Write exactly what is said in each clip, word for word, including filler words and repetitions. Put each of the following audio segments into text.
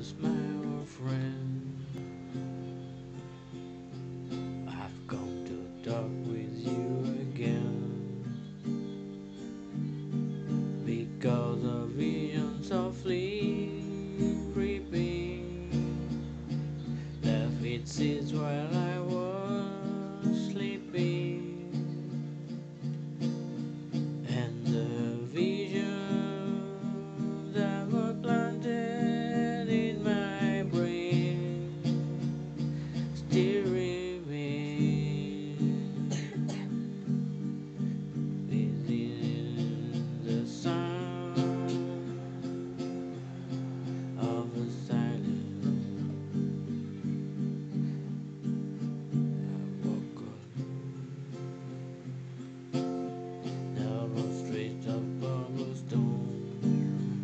is my old friend. I've come to talk with you again because a vision softly creeping left its seeds while I was sleeping, and the vision that was planted in my brain still remains within the sound of a silence. I walk on narrow streets of cobblestone.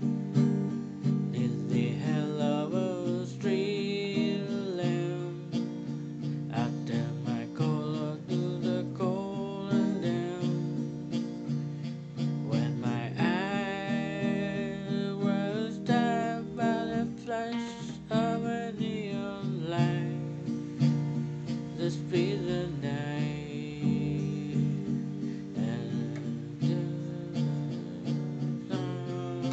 Is the hell of a street lamp. I turn my collar to the cold and damp. When my eyes were stabbed by the flash of a neon light, the streets at night, and the sound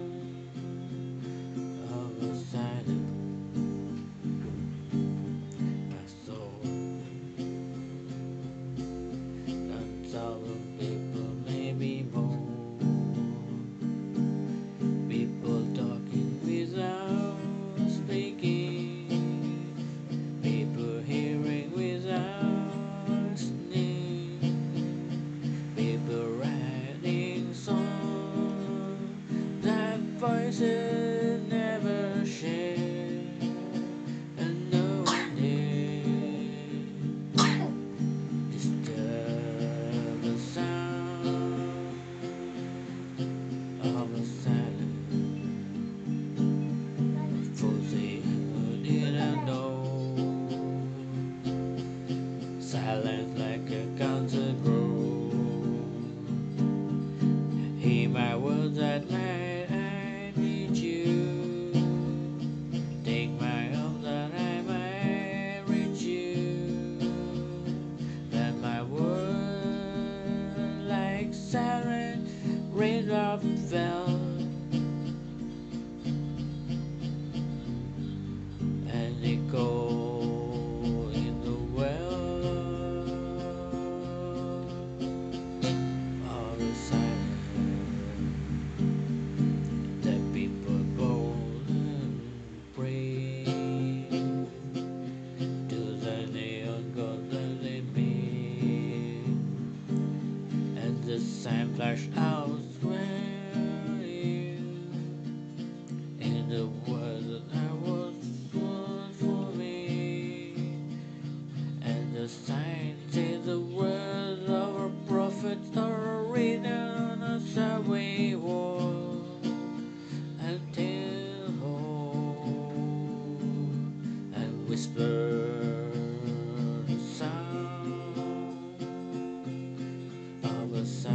of a silence. My soul, and thousand people, maybe more. People talking without speaking. People hearing without listening. People writing songs that voices never share. And no one dare disturb the sound of a silence. Fuzzy who didn't know. Silence like a concert room. Hear my words at night, I need you. Take my arms that I might reach you. Let my words like siren raindrops fell, and echo in the well of the silence that people bold and pray to the neon god that they made, and the sign flashed out in the words that I was was for me, and the sign says the words of a prophet are written on a subway wall, and tell home and whisper the sound of a sound.